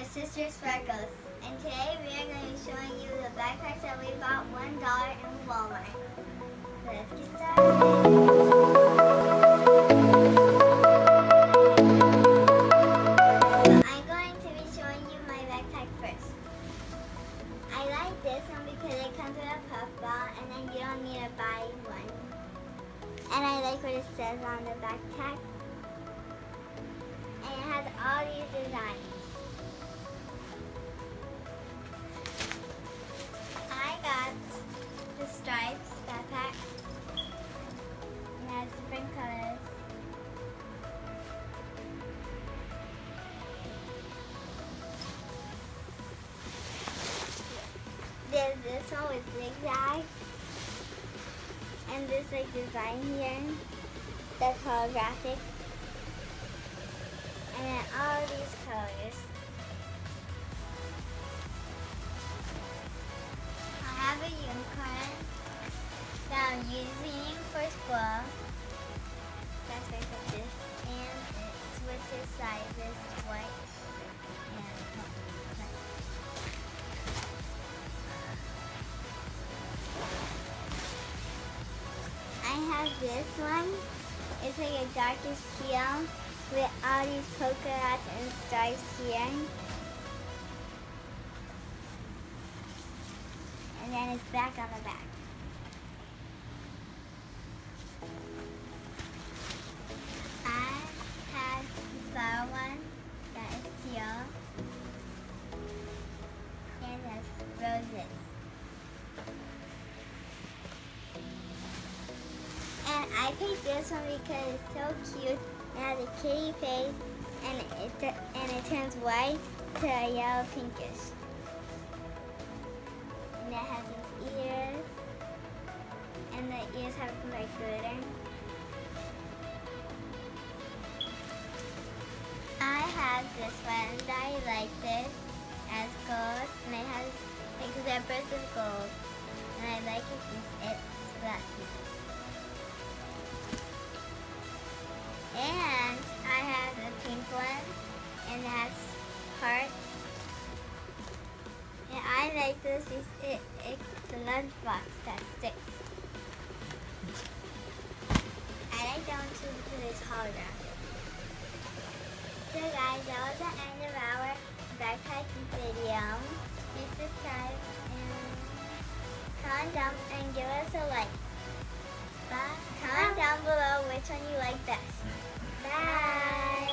sister Sparkles, and today we are going to be showing you the backpacks that we bought $1 in Walmart. Let's get started. I'm going to be showing you my backpack first. I like this one because it comes with a puff ball and then you don't need to buy one. And I like what it says on the backpack. And it has all these designs. I got the stripes backpack. It has different colors. There's this one with zigzag. And this like design here that's holographic. And then all these colors. I have a unicorn that I'm using for school. That's why I put this. And it switches sizes, white and black. I have this one. It's like a darkish teal with all these polka dots and stars here. And then it's black on the back. I have the flower one that is teal. And it has roses. And I picked this one because it's so cute. It has a kitty face and it turns white to yellow pinkish. And it has these ears. And the ears have like glitter. I have this one that I like this as gold. And it has like zebras of gold. And I like it because it's black. And I have a pink one, and it has hearts. And I like this because it's a lunchbox that sticks. I like that one too because it's holographic. So guys, that was the end of our backpack video. Please subscribe and comment down and give us a like. Bye. Comment down below which one you like best. Bye.